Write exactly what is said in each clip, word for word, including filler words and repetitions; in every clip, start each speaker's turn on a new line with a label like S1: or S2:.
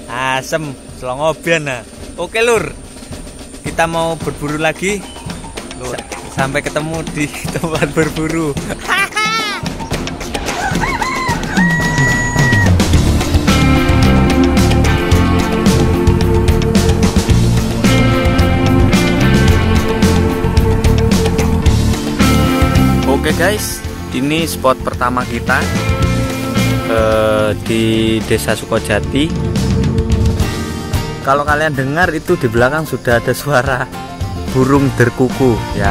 S1: Asem, selongobian nah. Oke lur, kita mau berburu lagi. Lur. Sampai ketemu di tempat berburu. Oke guys, ini spot pertama kita eh, di Desa Sukojati. Kalau kalian dengar itu di belakang sudah ada suara burung derkuku ya.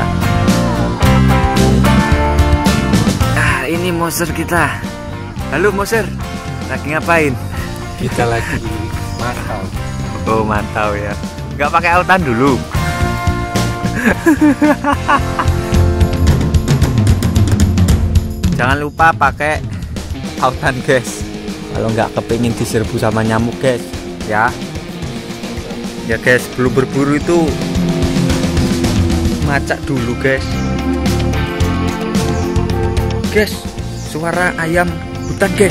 S1: Ah, ini monster kita. Halo monster, lagi ngapain?
S2: Kita lagi mantau.
S1: Oh mantau ya. Nggak pakai autan dulu. Jangan lupa pakai autan guys. Kalau nggak kepingin diserbu sama nyamuk guys ya. Ya guys, belum berburu itu macak dulu guys. Guys, suara ayam hutan guys.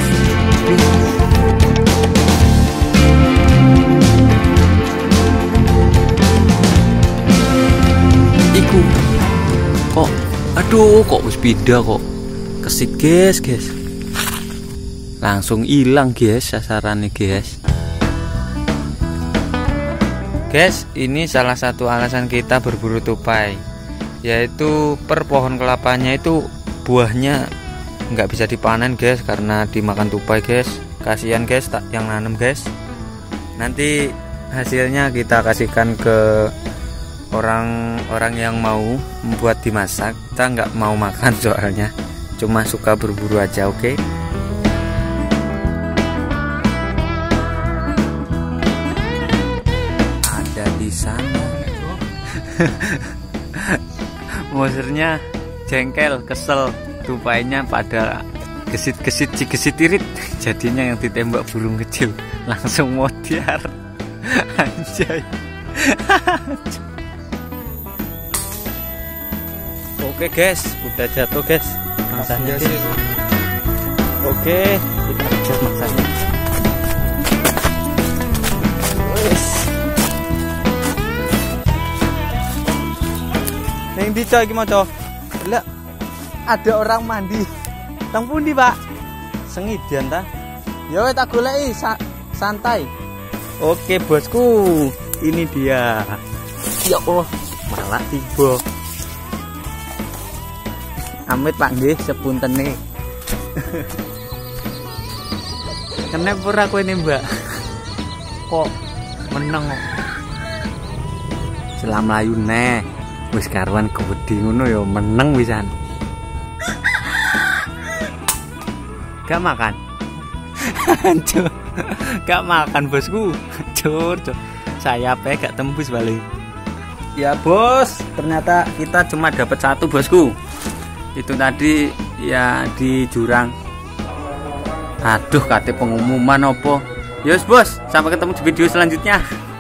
S1: Iku kok, aduh kok wis beda kok. Kesit guys, guys. Langsung hilang guys sasarannya guys. Guys, ini salah satu alasan kita berburu tupai, yaitu per pohon kelapanya itu buahnya nggak bisa dipanen guys karena dimakan tupai guys. Kasihan guys tak yang nanam guys. Nanti hasilnya kita kasihkan ke orang-orang yang mau membuat dimasak. Kita nggak mau makan soalnya, cuma suka berburu aja, oke? Okay? Di sana monsternya jengkel, kesel, tupainya pada gesit-gesit cigesit irit, jadinya yang ditembak burung kecil langsung modiar. Anjay. Oke guys, udah jatuh guys masanya. Oke, kita kejar masanya. Yang dico iki maca. Lah ada orang mandi. Teng pundi, Pak? Sengidian ta? Ya wis tak goleki sa santai. Oke, bosku. Ini dia. Ya Allah, malah tiba. Amit Pak nggih sepuntene. Kenapa ora kowe ini, Mbak? Kok meneng kok. Selam layu neh. Wis karuan kewedi ngono ya meneng wisan. Gak makan. Hancur. Gak makan bosku. Hancur. Sayapnya gak tembus balik. Ya bos, ternyata kita cuma dapat satu bosku. Itu tadi ya di jurang. Aduh, kate pengumuman opo. Yos bos, sampai ketemu di video selanjutnya.